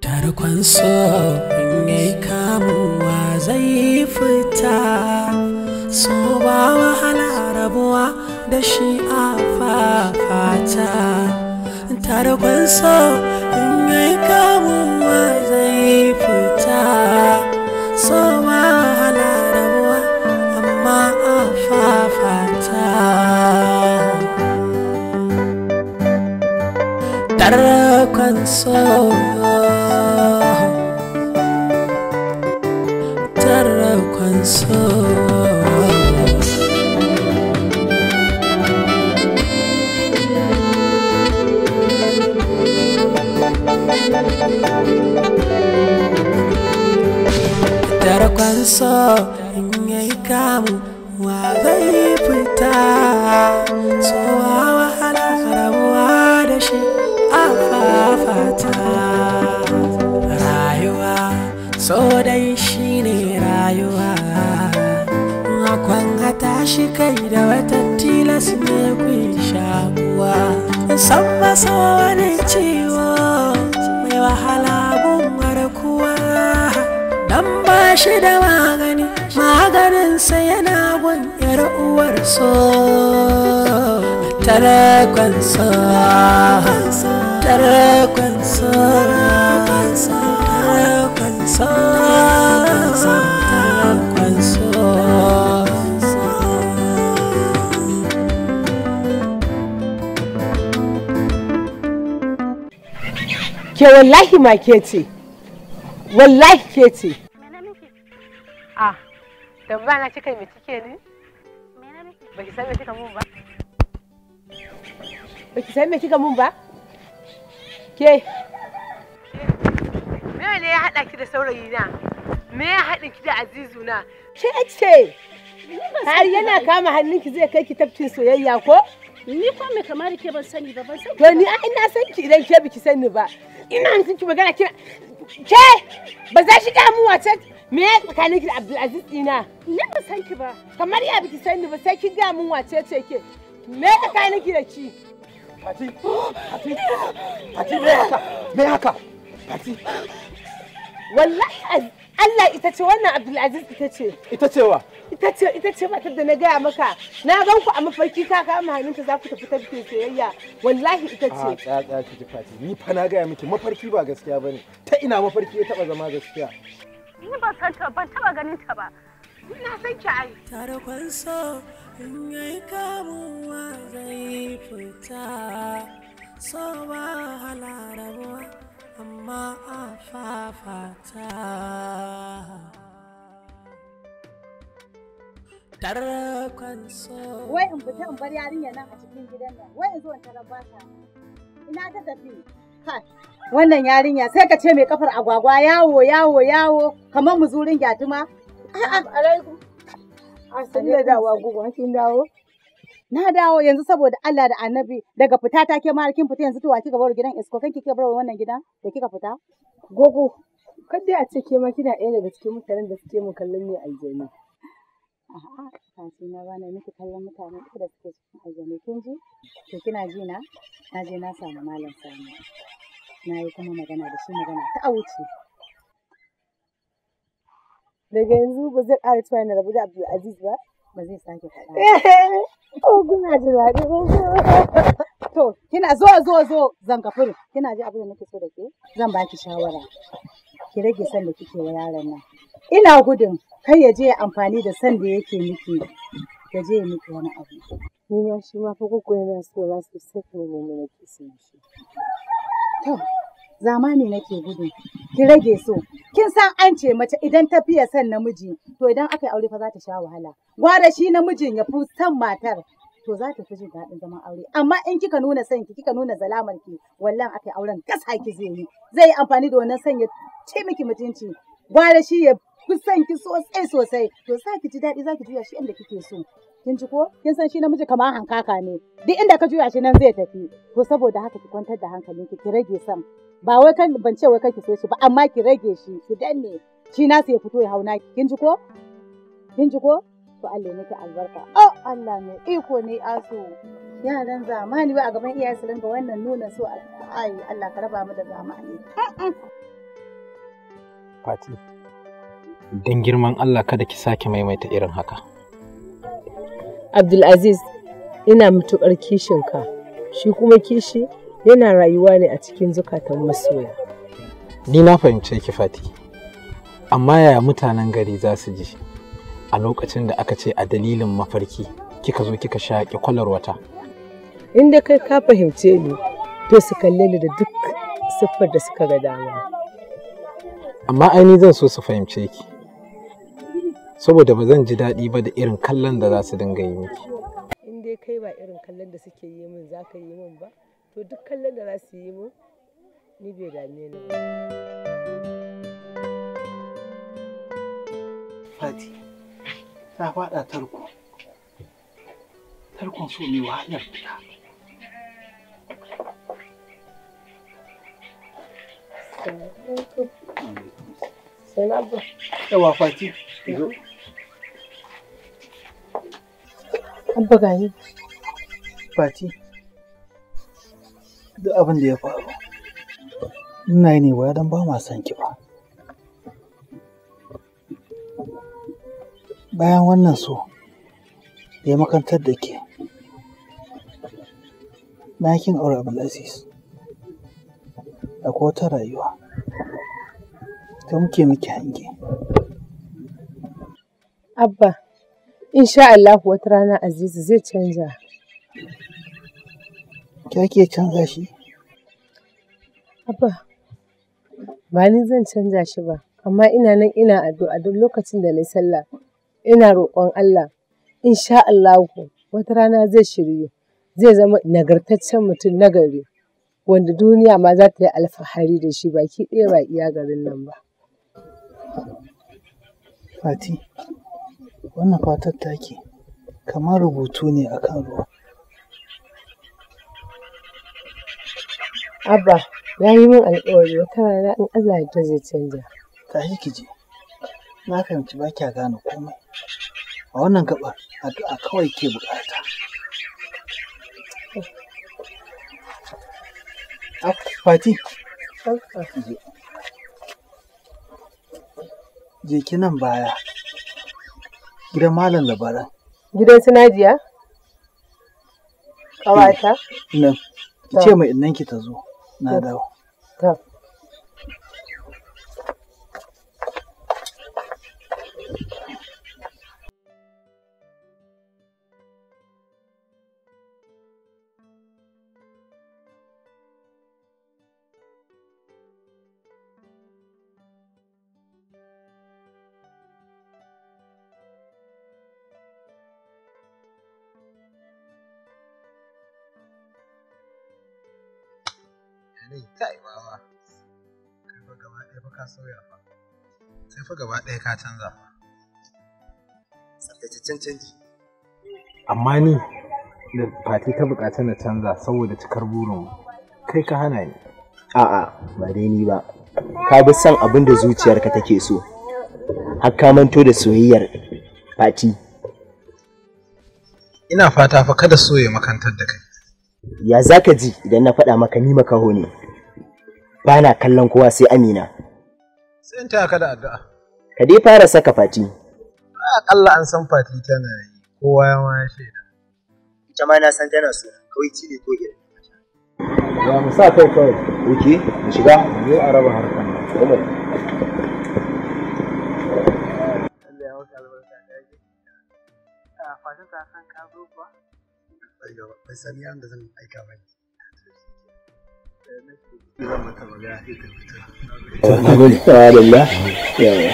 tarkon so in yayi kamuwa zai fita, so ba wahala rabuwa da shi a fafata. Tarkon so in yayi kamuwa zai fita, so ba wahala rabuwa amma a fafata. Tarkon so, tarkon so. Tarkon so in yayi kamu wa zai fita, so wa wahala rabuwa da shi a fafata. Rayuwa so dai shine rayuwa, akwan hata shi kai da wata tilas ne ku shakuwa. San masa wani ciwo mai wahala gun warkuwa, dan ba shi da magani, maganinsa yana gun yar uwar so. Tarkon so, tarkon so, tarkon so, tarkon so. Ke wallahi ma ke ce, wallahi ke ce. Ah, tambaya na kika me kike ne? Baki san me kika mun ba? Baki san me kika mun ba? Ke Me ne ya hada ki da saurayi na? Me ya hada ki da Azizu na? ke ce. Har yana kama hannunki zai kai ki tafkin soyayya ko? Ni ko me kamar ke ban sani ba, ban sani. To ni ina san ki idan ke biki sani ba. Ina san ki magana kina. Ke ba za shi ga mu wace me ya tsakanin ki da Abdulaziz dina? Ni ban san ki ba. Kamar ya biki sani ba sai kin ga mun wace ce ke. Me tsakanin ki da ki? Fati, Fati, Fati me haka? Me haka? Fati. Wallahi Allah ita ce wannan Abdulaziz ita ce. Ita cewa? Ita ce matar da na gaya maka. Na gan ku a mafarki ka kama hannunta za ku tafi tafkin soyayya. Wallahi ita ce. Tsaya ki ji Fati. Ni fa na gaya miki mafarki ba gaskiya bane. Ta ina mafarki ya taba zama gaskiya? Ni ban san ta, ban taba ganin ta ba. Ina san ki ai. Tarkon so in yayi kamuwa zai fita, so ba wahala rabuwa amma a fafata. Tarkon so. Wai in fita in bar yarinya nan a cikin gidan nan. Wai in zo in tarar ba ta. Ina ta tafi. Kai. Wannan yarinya sai ka ce mai kafar agwagwa yawo kamar muzurin gyatuma. Alaikum. Asali da dawa gugu kin dawo. Na dawo yanzu saboda Allah da Annabi daga fita ta ke ma kin fita yanzu to wa kika bar gidan isko kan kike bar wannan gidan da kika fita? Gogo. Kada a ce ke ma kina ɗaya daga cikin mutanen da suke mu kallon ne aljani. A'a, kaci na bana miki kallon mutanen da suke cikin aljani kin ji? To kina ji na? Na je na samu malam Sani. Na yi kuma magana da shi magana ta wuce. Daga yanzu ba zai ƙara cewa na rabu da Abdulaziz ba? Ba zai sake faɗa. Oh, kuna ji daɗi. To, kina zo zan kafuru. Kina ji abin da nake so da ke? Zan baki shawara. Ki rage san da kike wa yaron nan. Ina gudun kai ya je amfani da san da yake miki. Ya je ya miki wani abu. Ni ma shi ma fa koko yana so na sosai kuma ne nake son shi. To, zamani nake gudu. Ki rage so. Kin san an ce mace idan ta fiye son namiji, to idan aka yi aure fa za ta sha wahala. Gwara shi namijin ya fi son matar, to za ta fi jin daɗin zaman aure. Amma in kika nuna son ki, kika nuna zalamar ki, wallan aka yi auren gasa ki zai yi. Zai yi amfani da wannan son ya ce miki mutunci. Gwara shi ya fi son ki sosai. To sa ki ji daɗi za ki juya shi inda kike so. Kin ji ko? Kin san shi namiji kamar hankaka ne. Duk inda ka juya shi nan zai tafi. To saboda haka ki kwantar da hankalinki, ki rage son. Ba wai kan ban ce wai kake so shi ba, amma ki rage shi, ki danne. Shi nasu ya fito ya hauna ki. Kin ji ko? To Allah nake albarka. Oh Allah ne iko ne aso. Yaran zamani ba a gaban iyaye su ringa wannan nuna so ai Allah ka raba mu da zamani. Fati, don girman Allah kada ki sake maimaita irin haka. Abdulaziz, ina matuƙar kishinka, shi kuma kishi yana rayuwa ne a cikin zukatan masoya. Ni na fahimce ki Fati, amma yaya mutanen gari za su ji a lokacin da aka ce a dalilin mafarki kika zo kika shaƙi kwalar wata? Inda kai ka fahimce ni, to su kalle ni da duk siffar da suka ga dama. Amma aini zan so su fahimce ki, saboda ba zan ji daɗi ba da irin kallon da za su dinga yi miki. In dai kai ba irin kallon da suke yi min za ka yi min ba, to duk kallon da za su yi min ni bai dame ni ba. Fati, ta faɗa tarko. Tarkon so mai wahalar fita. Yawa Fati, zo. Abba gani. Fati, duk abin da ya faru, ina yi ne ba don ba ma son ki ba. Bayan wannan so, da ya makantar da ke, na kin aure Abdulaziz. Akwai wata rayuwa, ta muke miki hange. Abba, insha Allah wata rana Azizu zai canja. Ki ake canza shi? Abba, ba ni zan canja shi ba, amma ina nan ina addu'a duk lokacin da na sallah. Ina roƙon Allah, insha Allah wata rana zai shiryu, zai zama nagartaccen mutum nagari, wanda duniya ma za ta yi alfahari da shi baki ɗaya ba iya garin nan ba. Fati, wannan fatar take kamar rubutu ne akan ruwa. Abba, ya yi min alƙawari wata rana in Allah ya zai canja. Tashi ki je, na fahimci ba kya gane komai. A wannan gabar addu'a kawai ke bukata. Fati, je ki nan baya, gidan Malam Labaran. Gidan su Najiya? Ƙawata? Nan, ki ce mai innanki ta zo, na dawo. Kai baba, kai fa gaba ɗaya fa ka sauya fa, sai fa gaba ɗaya ka canza fa. Tsaftataccen canji. Amma ni da Fati ta buƙaci na canza saboda cikar burinmu, kai ka hana ni. A'a, ba dai ni ba. Ka bi son abin da zuciyarka take so, har ka manto da soyayyar Fati. Ina fata fa kada so ya makantar da kai. Ya za ka ji idan na faɗa maka ni makaho ne? Ba na kallon kowa sai Amina. Sai in taya ka da addu'a. Ka dai fara saka Fati. Aƙalla an san Fati tana yi, kowa ya ma ya shaida. Ita ma na san tana so, kawai ci ne ko irin. Ya mu sa kai kawai. Oke, mu shiga. Zai a raba harkar nan. Allah ya maka albarka da yake. Fati ta san ka zo kuwa? Bai san yanda zan aika ba. Zan mata magana sai ta fita. Alhamdulillah. Yawa.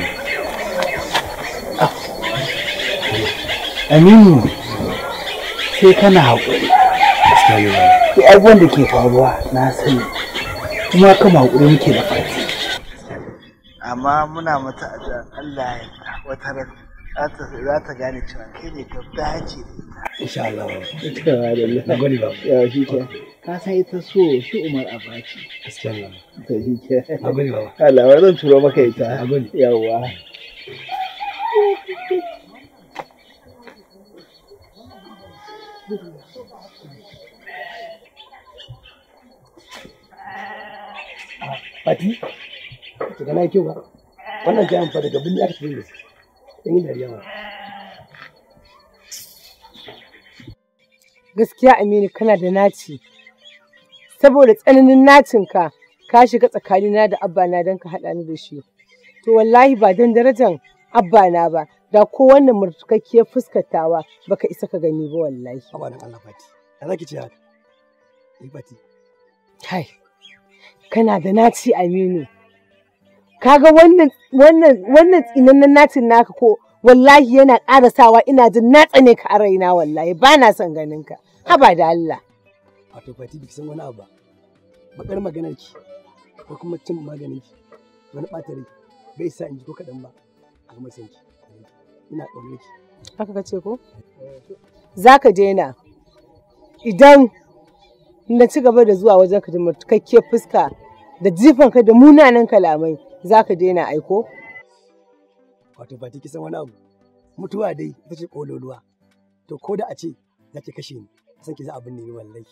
Aminu, sai kana haƙuri. Duk abubuwan da ke faruwa na sani, kuma kama haƙuri muke da Fati. Amma muna mata addu'a Allah ya wata ran za ta gane cewa kai ne ka dace da ita. Insha Allah. Na gode ba. Ya shi ke. Ka san ita so shi Umar Abaci. Gaskiya ne. Ta shi ke. Na gode ba. Allah wa zan turo maka ita. Na gode. Yawwa. Fati, Ki ga na kyau ba. Wannan kayan fa daga binni aka tafi da su. Dan yi dariya ba. Gaskiya Aminu kana da naci. Saboda tsananin nacinka ka shiga tsakanina da abbana don ka haɗa ni da shi. To wallahi ba don darajar abbana ba, da ko wannan murtukakkiyar fuskatawa baka isa ka gani ba wallahi. Abanin Allah Fati. Da zaki ce haka. Fati. Kai, kana da naci Aminu. Kaga wannan tsinannen nacin naka ko wallahi yana ƙara sawa ina jin na tsane ka a raina wallahi ba na son ganin ka. Haba da Allah. Wato Fati biki san wani abu ba. Bakar maganar ki ko kuma cin maganin ki wani ɓata rai bai sa in ji ko kaɗan ba a kuma san ki. Ina ƙaunar ki. Haka ka ce ko? Za ka daina idan na ci gaba da zuwa wajen ka da murtukakkiyar fuska da jifanka da munanan kalamai za ka daina aiko? Wato Fati ki san wani abu mutuwa dai ita ce ƙololuwa to ko da a ce za ki kashe ni san ki za abin ne wallahi.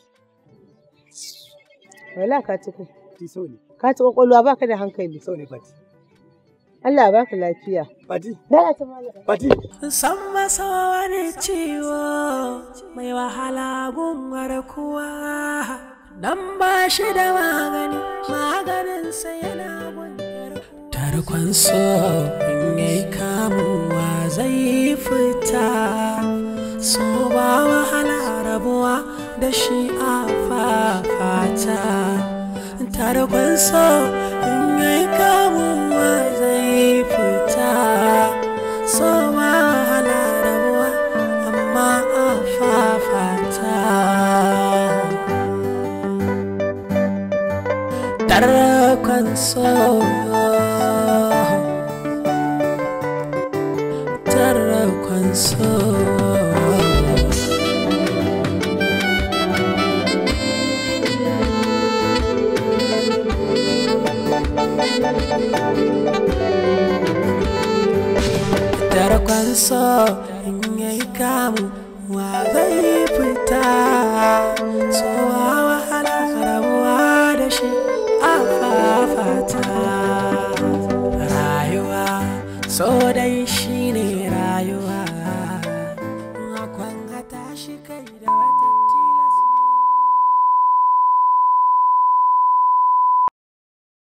Wala ka ci ko? Ti so ne. Ka ci ƙwaƙwalwa baka da hankali. So ne Fati. Allah ba ka lafiya. Fati. Dala ta malaka. Fati. San masa wani ciwo mai wahala gunwar kuwa dan ba shi da magani maganinsa yana gundar tarkon so in yayi kamuwa zai fita so ba wahala rabuwa da shi a fafata tarkon so in yayi kamuwa zai fita so ba wahala rabuwa amma a fafata tarkon so tarkon so tarkon so in yayi kamu wa zai fita so wahala rabuwa da shi a fafata rayuwa so dai shine rayuwa akwan hata shi kai da